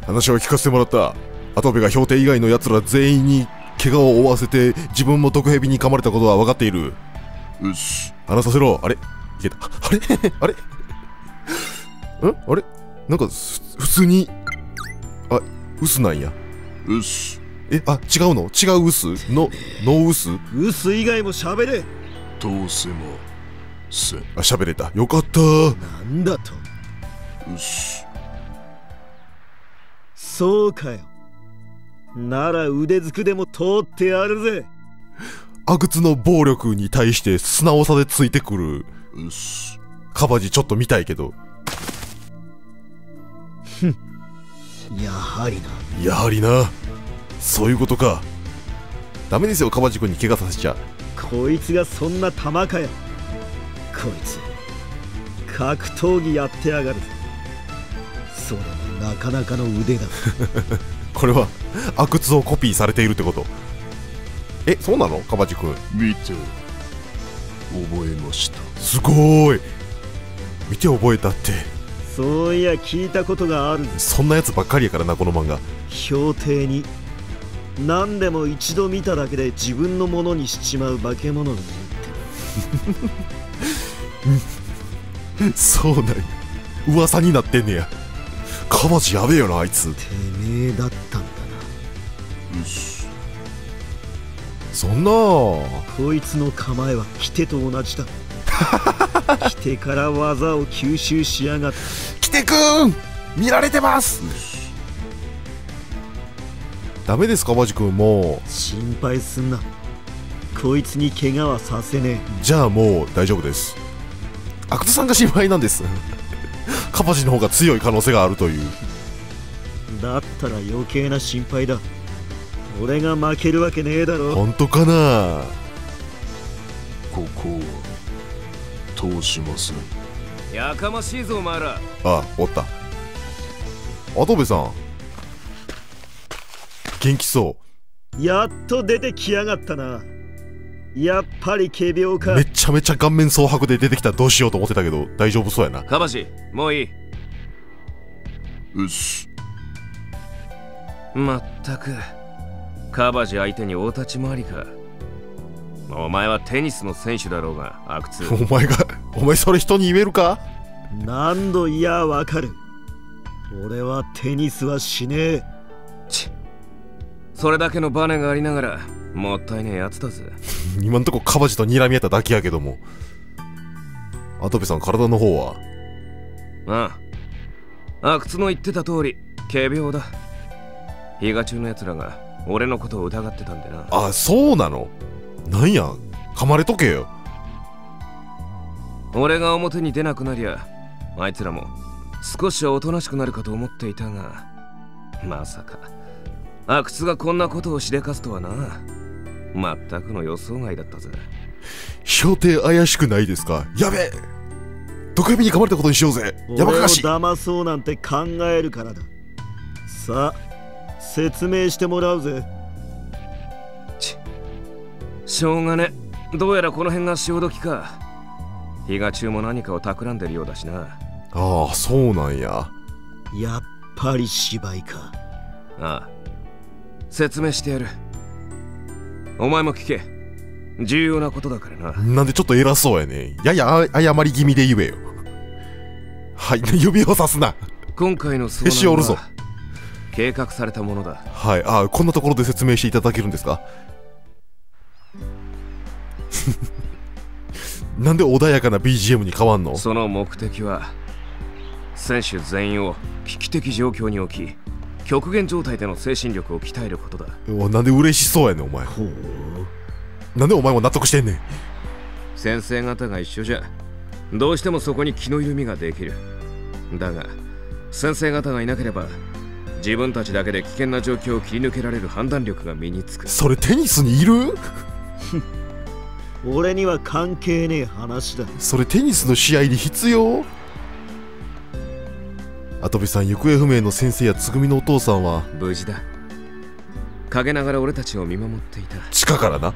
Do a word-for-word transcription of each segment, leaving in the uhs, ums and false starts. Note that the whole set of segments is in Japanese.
話を聞かせてもらった。跡部が標定以外の奴ら全員に怪我を負わせて自分も毒蛇に噛まれたことは分かっている。 うっす。 話させろ。あれいけた。あれあれんあれなんか普通にあ、ウスなんや。 うっす。 え、あ、違うの違うウスの、ノーウスウス以外も喋れ。 どうせもせ。 あ、喋れた。よかった。 なんだと。 うっす。 そうかよ。なら腕ずくでも通ってやるぜ。 阿久津の暴力に対して素直さでついてくるうっす。 カバジちょっと見たいけど。 ふん。やはりな。 やはりな。そういうことか。ダメですよ、カバジ君に怪我させちゃ。 こいつがそんな玉かよ。こいつ格闘技やってやがる。それもなかなかの腕だ。 これは阿久津をコピーされているってこと。え、そうなのカバジ君。 見て覚えました。 すごーい。見て覚えたって。 そういや聞いたことがある。 そんなやつばっかりやからな、この漫画。 標定に何でも一度見ただけで自分のものにしちまう化け物がいるって。そうなんや。噂になってんねや。カバジやべえよな、あいつ。 てめえだったんだな。 うっす。 そんなこいつの構えはキテと同じだ。キテから技を吸収しやがった。 キテくん見られてます。ダメですカバジ君、もう心配すんな。こいつに怪我はさせねえ。 じゃあもう大丈夫です。阿久津さんが心配なんです。カバジの方が強い可能性があるという。 だったら余計な心配だ。俺が負けるわけねえだろ。 本当かな。 ここは通しません。 やかましいぞお前ら。 あ、おった。跡部さん元気そう。 やっと出てきやがったな。やっぱり仮病か。 めちゃめちゃ顔面蒼白で出てきたらどうしようと思ってたけど大丈夫そうやな。 カバシもういい。 うっす。 まったくカバジ相手に大立ち回りか。お前はテニスの選手だろうが阿久津。 お前がお前それ人に言えるか。 何度いやわかる。俺はテニスはしねえ。 ちそれだけのバネがありながらもったいねえやつだぜ。 今んとこカバジと睨み合っただけやけども。跡部さん体の方は。 ああ阿久津の言ってた通り仮病だ。比嘉中のやつらが俺のことを疑ってたんでな。 あ、そうなの。なんや噛まれとけよ。 俺が表に出なくなりゃあいつらも少しはおとなしくなるかと思っていたが、まさか阿久津がこんなことをしでかすとはな。まったくの予想外だったぜ。 標定怪しくないですか。やべえ、毒蛇に噛まれたことにしようぜ。やばかし。 俺を騙そうなんて考えるからだ。さあ説明してもらうぜ。 ちしょうがね。どうやらこの辺が潮時か。比嘉中も何かを企んでるようだしな。 ああ、そうなんや。 やっぱり芝居か。 ああ、説明してやる。お前も聞け。重要なことだからな。 なんでちょっと偉そうやね。やや謝り気味で言えよ。はい、指をさすな。 今回の遭難は計画されたものだ。 はい、ああ、こんなところで説明していただけるんですか。なんで穏やかな ビージーエム に変わんの。 その目的は選手全員を危機的状況に置き極限状態での精神力を鍛えることだ。 なんで嬉しそうやねんお前。なんでお前も納得してんねん。 先生方が一緒じゃどうしてもそこに気の緩みができる。だが先生方がいなければ自分たちだけで危険な状況を切り抜けられる判断力が身につく。 それテニスにいる。 俺には関係ねえ話だ。 それテニスの試合に必要。跡部さん、行方不明の先生やつぐみのお父さんは無事だ。陰ながら俺たちを見守っていた。 地下からな。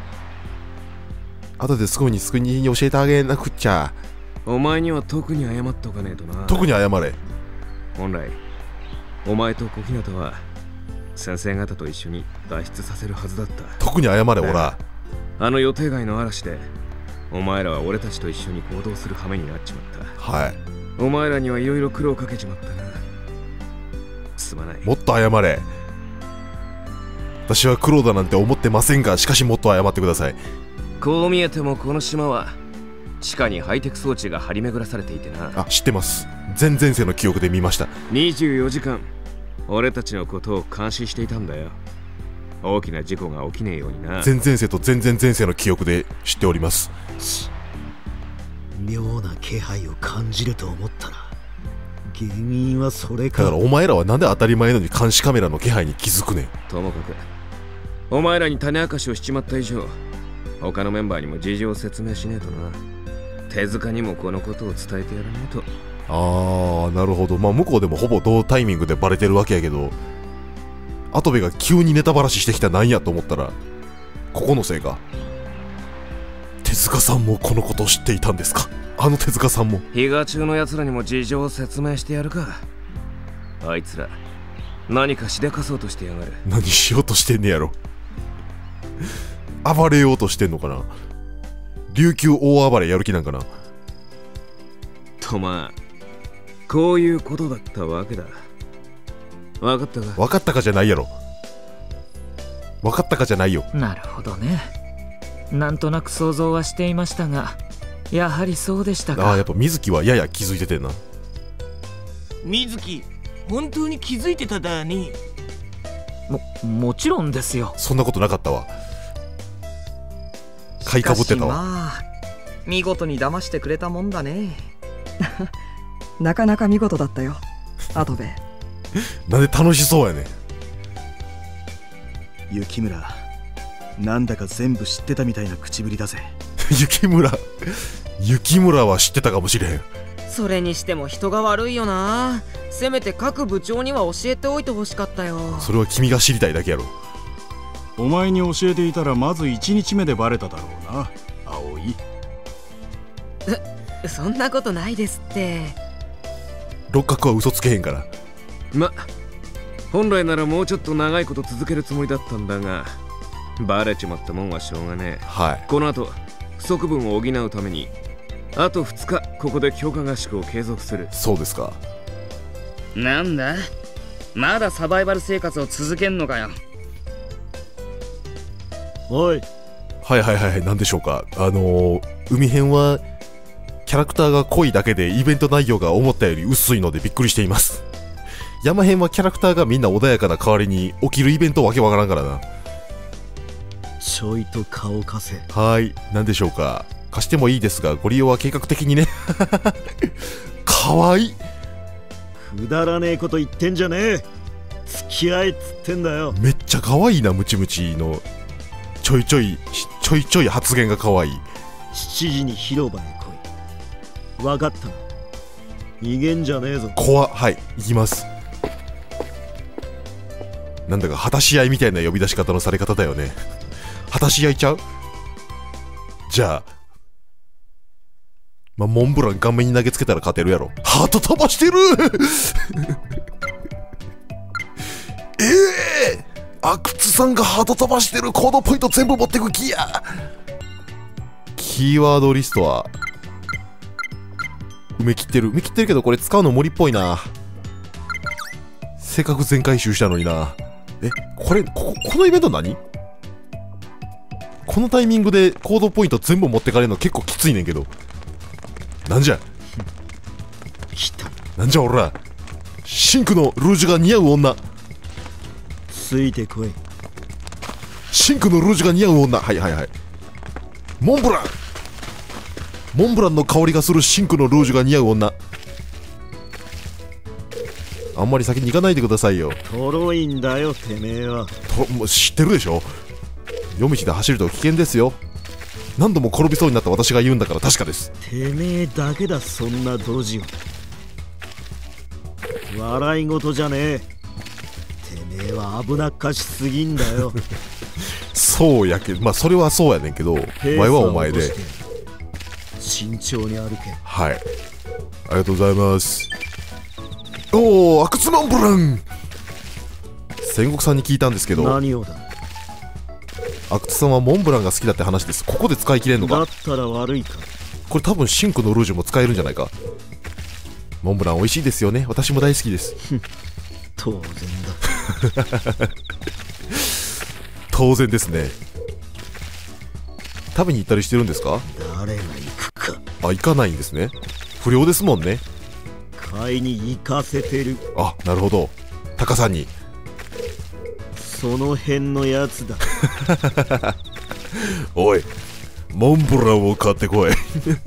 後ですぐに救いに教えてあげなくっちゃ。 お前には特に謝っとかねえとな。 特に謝れ。 本来お前と小日向は先生方と一緒に脱出させるはずだった。 特に謝れおら。 あの予定外の嵐でお前らは俺たちと一緒に行動する羽目になっちまった。 はい。 お前らにはいろいろ苦労かけちまったな。すまない。 もっと謝れ。私は苦労だなんて思ってませんが、しかしもっと謝ってください。 こう見えてもこの島は地下にハイテク装置が張り巡らされていてな。 あ、知ってます。前々世の記憶で見ました。 にじゅうよじかん俺たちのことを監視していたんだよ。大きな事故が起きねえようにな。 前々世と前々前世の記憶で知っております。 妙な気配を感じると思ったら原因はそれか。 だからお前らはなんで当たり前のように監視カメラの気配に気づくねん。 ともかくお前らに種明かしをしちまった以上、他のメンバーにも事情を説明しねえとな。手塚にもこのことを伝えてやらねえと。 あー、なるほど。まあ向こうでもほぼ同タイミングでバレてるわけやけど、跡部が急にネタばらししてきたなんやと思ったらここのせいか。手塚さんもこのことを知っていたんですか。あの手塚さんも。 比嘉中の奴らにも事情を説明してやるか。あいつら何かしでかそうとしてやがる。 何しようとしてんねやろ。暴れようとしてんのかな。琉球大暴れやる気なんかな。 とまあこういうことだったわけだ。分かったか。 分かったかじゃないやろ。分かったかじゃないよ。 なるほどね。なんとなく想像はしていましたが、やはりそうでしたか。 ああ、やっぱ水木はやや気づいててんな。 水木、本当に気づいてただね。 ももちろんですよ。 そんなことなかったわ。買いかぶってたわ。 まあ見事に騙してくれたもんだね。なかなか見事だったよ、跡部。 なんで楽しそうやねん。 雪村、なんだか全部知ってたみたいな口ぶりだぜ。 雪村雪村は知ってたかもしれん。 それにしても人が悪いよな。せめて各部長には教えておいてほしかったよ。 それは君が知りたいだけやろ。 お前に教えていたらまずいちにちめでバレただろうな、葵。 そんなことないですって。 六角は嘘つけへんから。 ま、本来ならもうちょっと長いこと続けるつもりだったんだが、バレちまったもんはしょうがねえ。 はい。 この後不足分を補うためにあとふつかここで強化合宿を継続する。 そうですか。 なんだ、まだサバイバル生活を続けんのかよ。 おい。 はいはいはい、なんでしょうか。あのー、海編はキャラクターが濃いだけでイベント内容が思ったより薄いのでびっくりしています。山編はキャラクターがみんな穏やかな代わりに起きるイベントわけわからんからな。 ちょいと顔貸せ。 はい、なんでしょうか。貸してもいいですがご利用は計画的にね。かわいい。 くだらねえこと言ってんじゃねえ。付き合えっつってんだよ。 めっちゃかわいいな。ムチムチのちょいちょいちょいちょい発言がかわいい。 しちじに広場へ来い。分かったな。逃げんじゃねえぞ。 怖っ。はい、行きます。なんだか果たし合いみたいな呼び出し方のされ方だよね。果たし合いちゃう。じゃあまあ、モンブラン顔面に投げつけたら勝てるやろ。ハート飛ばしてる。ええー、阿久津さんがハート飛ばしてる。行動ポイント全部持ってく気や。キーワードリストは埋め切ってる埋め切ってるけど、これ使うの無理っぽいな。せっかく全回収したのにな。え、これ こ, このイベント何？このタイミングで行動ポイント全部持ってかれるの結構きついねんけど。なんじゃ来た。 なんじゃおら。シンクのルージュが似合う女。 ついてこい。 シンクのルージュが似合う女。はいはいはい。モンブランモンブランの香りがするシンクのルージュが似合う女。あんまり先に行かないでくださいよ。 とろいんだよてめえは。 ともう知ってるでしょ。夜道で走ると危険ですよ。何度も転びそうになった私が言うんだから確かです。 てめえだけだ、そんなドジは。笑い事じゃねえ。てめえは危なっかしすぎんだよ。 そうやけど、まあそれはそうやねんけど、お前はお前で慎重に歩け。 はい、ありがとうございます。おお、阿久津モンブラン戦国さんに聞いたんですけど、 何をだ。 阿久津さんはモンブランが好きだって話です。ここで使い切れんのか。 だったら悪いか。 これ多分シンクのルージュも使えるんじゃないか。モンブラン美味しいですよね。私も大好きです。 当然だ。 当然ですね。食べに行ったりしてるんですか。 誰が行くか。 あ、行かないんですね。不良ですもんね。 買いに行かせてる。 あ、なるほど。タカさんに。 その辺のやつだ。 おい、モンブランを買ってこい。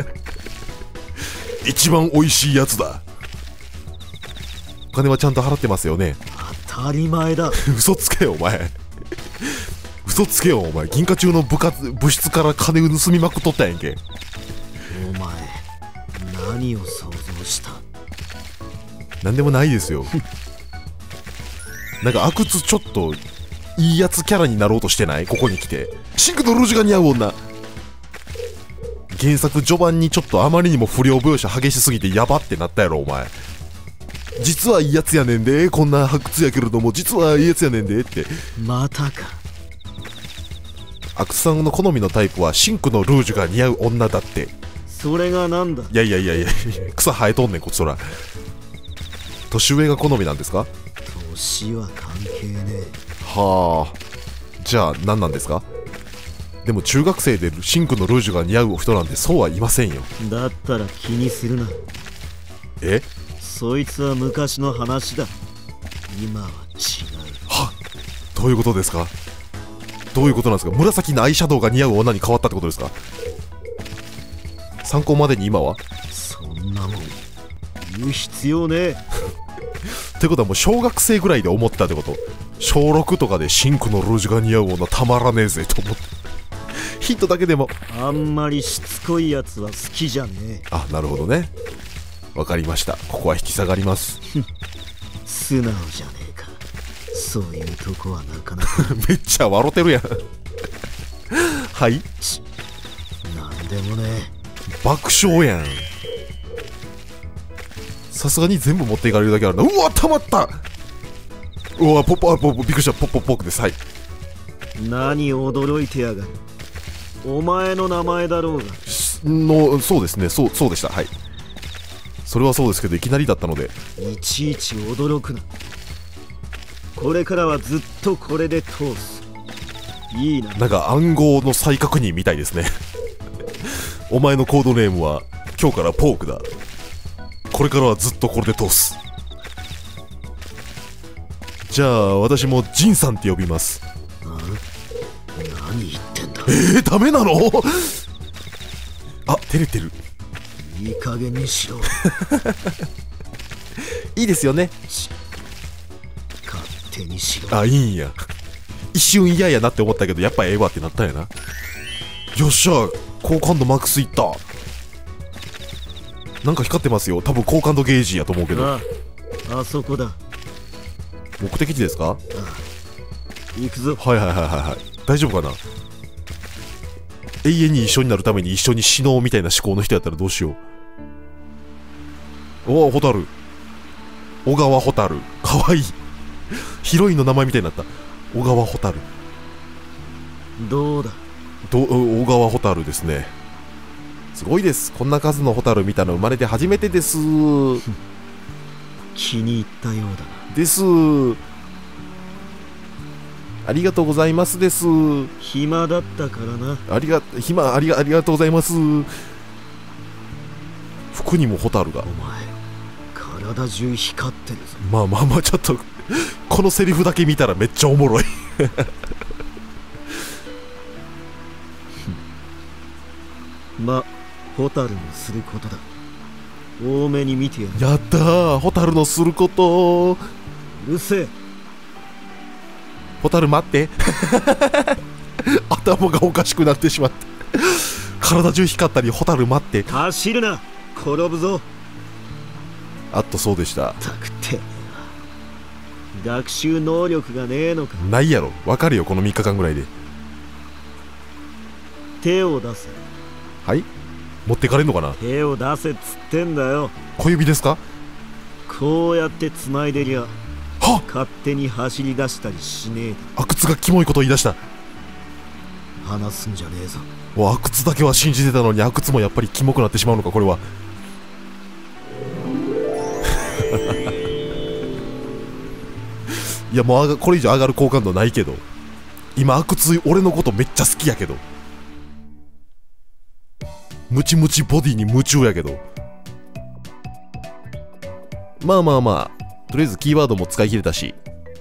一番美味しいやつだ。お金はちゃんと払ってますよね。 当たり前だ。 嘘つけよお前。嘘つけよお前。銀貨中の部活部室から金を盗みまくっとったやんけ。 お前何を想像した。 なんでもないですよ。なんか阿久津ちょっといいやつキャラになろうとしてない？ここに来てシンクのルージュが似合う女。原作序盤にちょっとあまりにも不良描写激しすぎてやばってなったやろお前。実はいいやつやねんで、こんな発掘やけれども実はいいやつやねんでって。 またか。 阿久津さんの好みのタイプはシンクのルージュが似合う女だって。 それがなんだ。 いやいやいやいや草生えとんねんこっちそら。年上が好みなんですか。 年は関係ねえ。 はあ、じゃあ何なんですか。でも中学生でシンクのルージュが似合う人なんてそうはいませんよ。 だったら気にするな。 え、 そいつは昔の話だ。今は違う。 は、どういうことですか。どういうことなんですか。紫のアイシャドウが似合う女に変わったってことですか。参考までに今はそんなもん言う必要ねえ。 ってことはもう小学生ぐらいで思ってたってこと。小ろくとかでシンクのルージュが似合う女たまらねえぜと思って。ヒントだけでもあんまりしつこいやつは好きじゃねえ。 あ、なるほどね。わかりました。ここは引き下がります。 素直じゃねえか。そういうとこはなかなか。 めっちゃ笑ってるやん。はい、 なんでもねえ。 爆笑やん。さすがに全部持っていかれるだけあるな。うわ、たまった。うわ、ポッポ、ポッポ、びっくりした。ポッポポックです。はい。 何驚いてやがる。お前の名前だろうが。 の、そうですね。そう、そうでした。はい。それはそうですけど、いきなりだったので。 いちいち驚くな。これからはずっとこれで通す。いいな。 なんか暗号の再確認みたいですね。お前のコードネームは今日からポークだ。これからはずっとこれで通す。じゃあ私もジンさんって呼びます。 何言ってんだ。 えー、ダメなの。あ、照れてる。 いい加減にしろ。 いいですよね。 勝手にしろ。 あ、いいんや。一瞬嫌やなって思ったけどやっぱええわってなったんやな。よっしゃ、好感度マックスいった。なんか光ってますよ。多分好感度ゲージやと思うけど。 ああ、あそこだ。 目的地ですか。ああ、 行くぞ。 はいはいはいはいはい。大丈夫かな。永遠に一緒になるために一緒に死のうみたいな思考の人やったらどうしよう。おお、ホタル。小川ホタル。かわいい。ヒロインの名前みたいになった。小川ホタル。 どうだ。 ど小川ホタルですね。すごいです。こんな数のホタル見たの生まれて初めてです。 気に入ったようだな。 です。ありがとうございますです。 暇だったからな。 ありが暇ありがありがとうございます。服にもホタルが。 お前体中光ってるぞ。 まあまあまあ、ちょっとこのセリフだけ見たらめっちゃおもろい。 ま、ホタルのすることだ。多めに見てやる。 やったー、ホタルのすること。 うるせえ。 ホタル待って。頭がおかしくなってしまった。体中光ったり、ホタル待って。 走るな、転ぶぞ。 あっと、そうでした。 たくて学習能力がねえのか。 ないやろ、わかるよ、このみっかかんぐらいで。 手を出せ。 はい、持ってかれんのかな。 手を出せっつってんだよ。 小指ですか。 こうやって繋いでりゃ。 ははっ、 勝手に走り出したりしねえ阿久津がキモいこと言い出した。 話すんじゃねえぞ。 お、阿久津だけは信じてたのに阿久津もやっぱりキモくなってしまうのか、これは。いやもうこれ以上上がる好感度ないけど、今阿久津俺のことめっちゃ好きやけど、ムチムチボディに夢中やけど、まあまあまあ、とりあえずキーワードも使い切れたし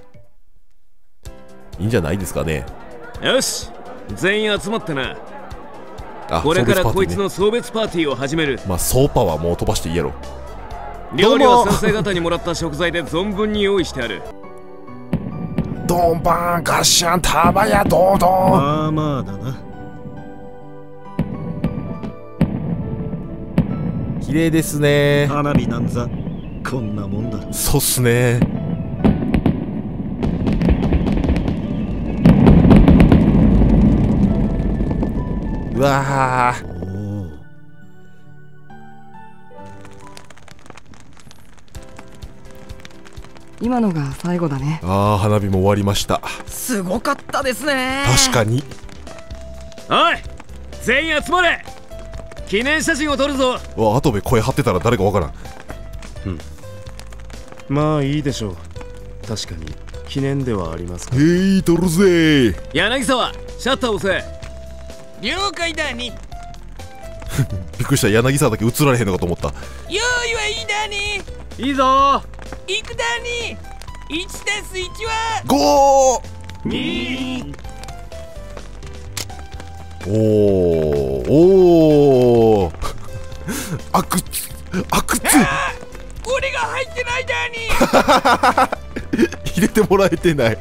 いいんじゃないですかね。 よし、全員集まったな。 あ、 これからこいつね、 の送別パーティーを始める。 まあソーパはもう飛ばしていいやろ。 料理は先生方にもらった食材で存分に用意してある。 ドンバンガッシャンタバヤドードン。 まあまあだな。 綺麗ですね。 花火なんざこんなもんだ。 そうっすね。うわー、 今のが最後だね。 あー、花火も終わりました。 すごかったですね。 確かに。 おい、全員集まれ。記念写真を撮るぞ。 うわ、後部声張ってたら誰かわからん。 うん、まあいいでしょう。確かに記念ではありますが。 へい、撮るぜ。 柳沢、シャッター押せ。 了解だに。 びっくりした、柳沢だけ映られへんのかと思った。 用意はいいだに。 いいぞ。 いくだに。いちたすいちはごー。 に。 おーおーあくつあくつ俺が入ってないだに。 入れてもらえてない。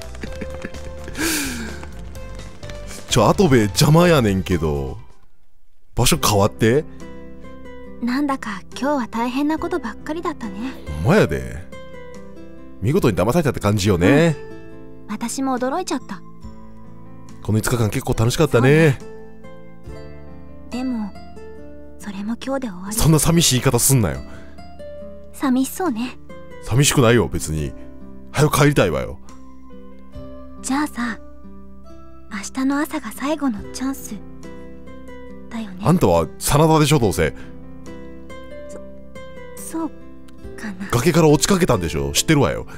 ちょ、後部邪魔やねんけど、場所変わって。 なんだか今日は大変なことばっかりだったね。 ほんまやで、見事に騙されたって感じよね、 うん、私も驚いちゃった。 このいつかかん結構楽しかったね。 でもそれも今日で終わり。 そんな寂しい言い方すんなよ。 寂しそうね。 寂しくないよ別に。早く帰りたいわよ。 じゃあさ、明日の朝が最後のチャンスだよね。 あんたは真田でしょ、どうせ。 そそうかな。 崖から落ちかけたんでしょ、知ってるわよ。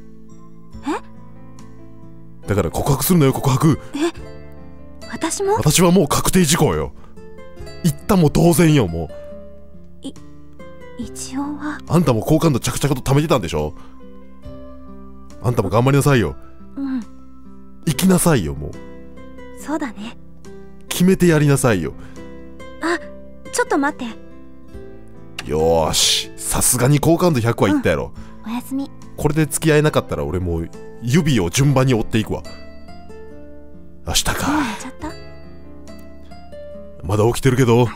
え、 だから告白するのよ、告白。 え、私も？ 私はもう確定事項よ。言ったも同然よ、もう。い一応は。 あんたも好感度着々と貯めてたんでしょ。あんたも頑張りなさいよ。 うん、 行きなさいよ、もう。 そうだね。 決めてやりなさいよ。 あ、ちょっと待って。 よーし、さすがに好感度ひゃくはいったやろ、 うん、おやすみ。 これで付き合えなかったら俺もう指を順番に追っていくわ。明日か。 もう寝ちゃった？ まだ起きてるけど。 明日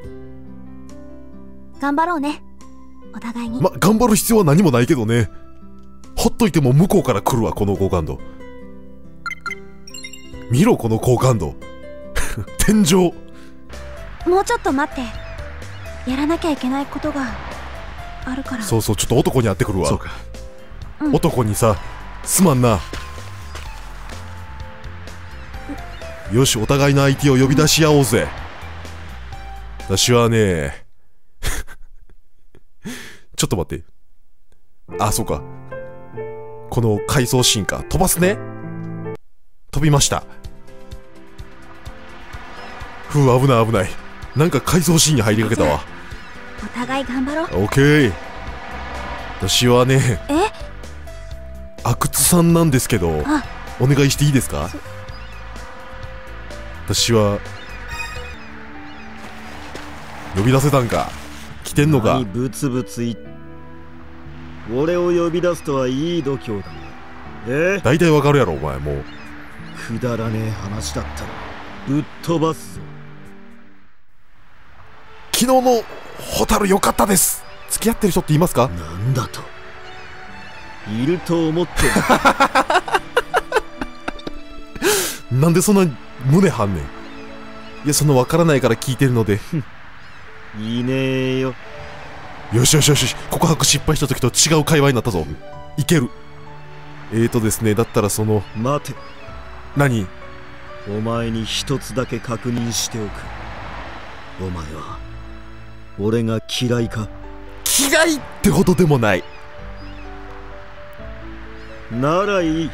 頑張ろうね、お互いに。 ま、頑張る必要は何もないけどね。ほっといても向こうから来るわ、この好感度。見ろこの好感度。天井。 もうちょっと待って、やらなきゃいけないことがあるから。 そうそう、ちょっと男に会ってくるわ。 そうか、 うん、 男にさ、すまんな。よし、お互いの相手を呼び出し合おうぜ。私はねちょっと待って。あ、そうか、この回想シーンか。飛ばすね。飛びました。ふう、危ない危ない。なんか回想シーンに入りかけたわ。 お互い頑張ろう。 オッケー。私はね、 え、 阿久津さんなんですけど、お願いしていいですか。私は呼び出せたんか。来てんのか。 何ブツブツ言っ俺を呼び出すとはいい度胸だな。え大体わかるやろお前。もうくだらねえ話だったらぶっ飛ばすぞ。 昨日のホタル良かったです。付き合ってる人っていますか。 なんだと。いると思ってるなんでそんな胸張んねん。いや、そのわからないから聞いてるのでいねえよ。 よしよしよし、告白失敗した時と違う会話になったぞ。いける。 えーとですね、だったらその待て。 何？ お前に一つだけ確認しておく。お前は俺が嫌いか？ 嫌いってほどでもない。 ならいい。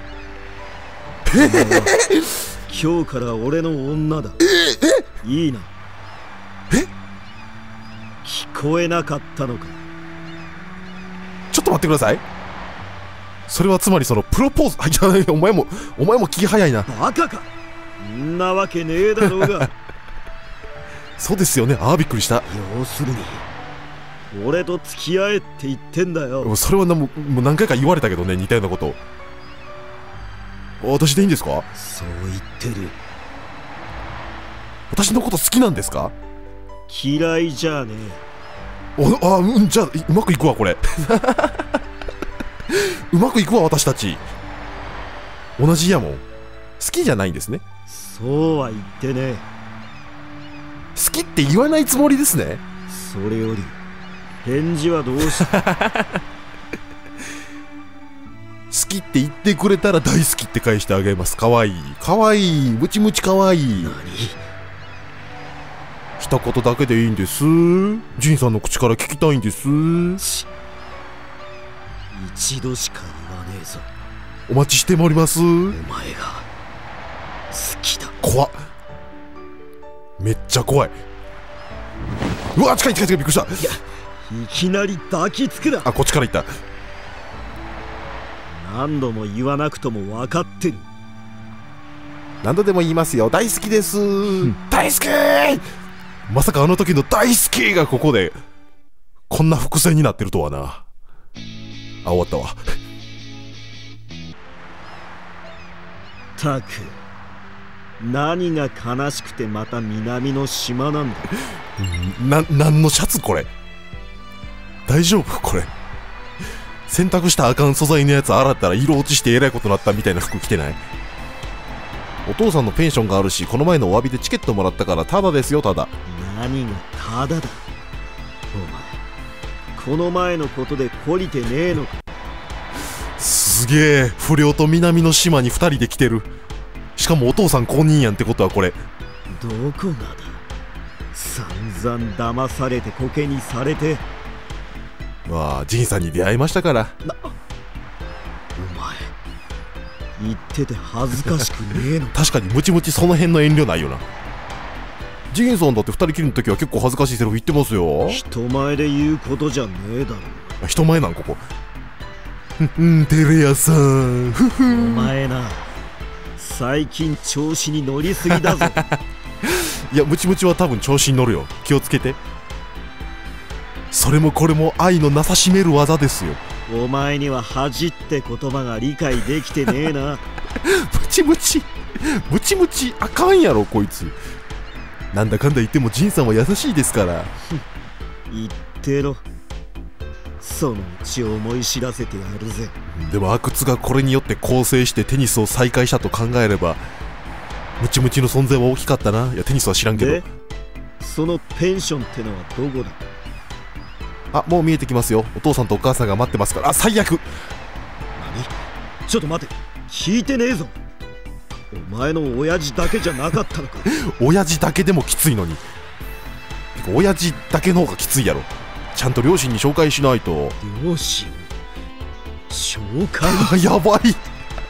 今日から俺の女だ。いいな。 え？ 聞こえなかったのか？ ちょっと待ってください。それはつまりそのプロポーズ、あ、いや、お前もお前も気早いな。 バカか。んなわけねえだろうが。 そうですよね。ああ、びっくりした。 要するに俺と付き合えって言ってんだよ。 それはなもうもう何回か言われたけどね、似たようなこと。私でいいんですか？ そう言ってる。 私のこと好きなんですか？ 嫌いじゃねえ。おあ、うん、じゃあうまくいくわこれ。うまくいくわ私たち。同じやもん。好きじゃないんですね。 そうは言ってねえ。 好きって言わないつもりですね。 それより返事はどうした？ 好きって言ってくれたら大好きって返してあげます。かわいいかわいい、ムチムチかわいい。 何？ 一言だけでいいんです。ジンさんの口から聞きたいんです。 一度しか言わねえぞ。 お待ちしております。お前が好きだ。 怖っ。めっちゃ怖い。うわ、近い近い近い、びっくりした。いや、 いきなり抱きつくな。 あ、こっちから行った。 何度も言わなくとも分かってる。 何度でも言いますよ。大好きです。大好き。まさかあの時の大好きがここでこんな伏線になってるとはな。あ、終わったわ。 たく、何が悲しくてまた南の島なんだ。 な、なんのシャツこれ。大丈夫これ。洗濯したらあかん素材のやつ洗ったら色落ちしてえらいことになったみたいな服着てない？お父さんのペンションがあるし、この前のお詫びでチケットもらったからタダですよ、タダ。 何がタダだ。お前、この前のことで懲りてねえのか。 すげえ、不良と南の島に二人で来てる。しかもお父さん公認やんってことはこれ。 どこがだ。散々騙されてコケにされて。 まあ、ジンさんに出会いましたから。 な、お前言ってて恥ずかしくねえの？ 確かにムチムチその辺の遠慮ないよな。ジンさんだって二人きりの時は結構恥ずかしいセリフ言ってますよ。 人前で言うことじゃねえだろ。 人前なんここ。うん、テレ屋さん。 お前な、最近調子に乗りすぎだぞ。 いや、ムチムチは多分調子に乗るよ。気をつけて。それもこれも愛のなさしめる技ですよ。 お前には恥って言葉が理解できてねえな。 ムチムチムチムチあかんやろこいつ。なんだかんだ言ってもジンさんは優しいですから。 言ってろ。そのうち思い知らせてやるぜ。 でも阿久津がこれによって更生してテニスを再開したと考えれば、ムチムチの存在は大きかったな。いや、テニスは知らんけど。 そのペンションってのはどこだ？ あ、もう見えてきますよ。お父さんとお母さんが待ってますから。あ、最悪。 何？ちょっと待て、聞いてねえぞ。お前の親父だけじゃなかったのか。 親父だけでもきついのに。てか親父だけの方がきついやろ。ちゃんと両親に紹介しないと。 両親紹介？ やばい。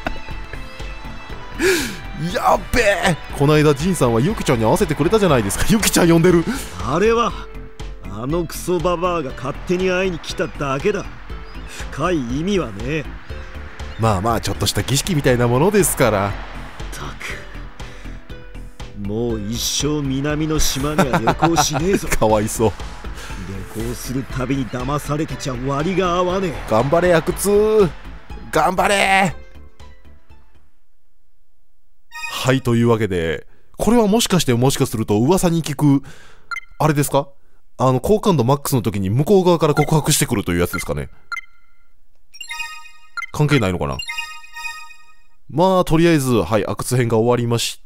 やっべえ。この間ジンさんはユキちゃんに合わせてくれたじゃないですか。ユキちゃん呼んでる。 あれはあのクソババアが勝手に会いに来ただけだ。深い意味はね。 まあまあ、ちょっとした儀式みたいなものですから。 たく、もう一生南の島には旅行しねえぞ。 かわいそう。 旅行するたびに騙されてちゃ割が合わねえ。 頑張れ阿久津、頑張れ。はい、というわけで、これはもしかしてもしかすると噂に聞くあれですか？あの好感度マックスの時に向こう側から告白してくるというやつですかね。関係ないのかな。まあとりあえず、はい、阿久津編が終わりました。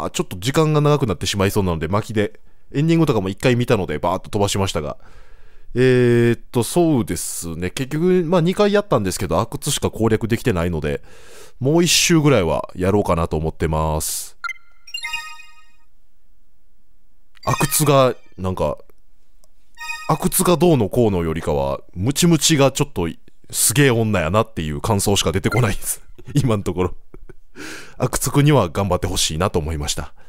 ちょっと時間が長くなってしまいそうなので巻きでエンディングとかも一回見たのでバーッと飛ばしましたが、 えーっと、そうですね。結局、まあにかいやったんですけど、阿久津しか攻略できてないので、もういっ周ぐらいはやろうかなと思ってます。阿久津が、なんか、阿久津がどうのこうのよりかは、ムチムチがちょっとすげえ女やなっていう感想しか出てこないです。今のところ。阿久津くんには頑張ってほしいなと思いました。